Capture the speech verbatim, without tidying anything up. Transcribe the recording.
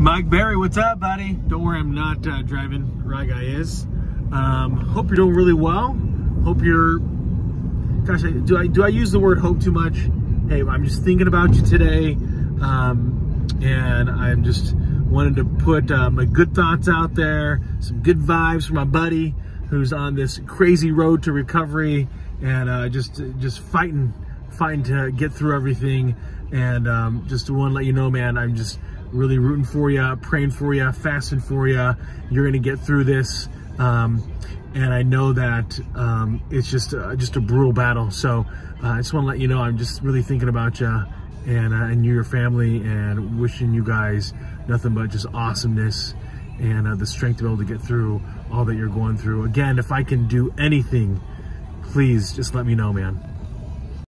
Mike Berry, what's up, buddy? Don't worry, I'm not uh, driving. Right guy is. Um, hope you're doing really well. Hope you're. Gosh, do I do I use the word hope too much? Hey, I'm just thinking about you today, um, and I'm just wanted to put uh, my good thoughts out there, some good vibes for my buddy who's on this crazy road to recovery, and uh, just just fighting, fighting to get through everything. And um, just want to let you know, man, I'm just really rooting for you, praying for you, fasting for you. You're gonna get through this, um, and I know that um, it's just uh, just a brutal battle. So uh, I just want to let you know I'm just really thinking about you and uh, and your family, and wishing you guys nothing but just awesomeness and uh, the strength to be able to get through all that you're going through. Again, if I can do anything, please just let me know, man.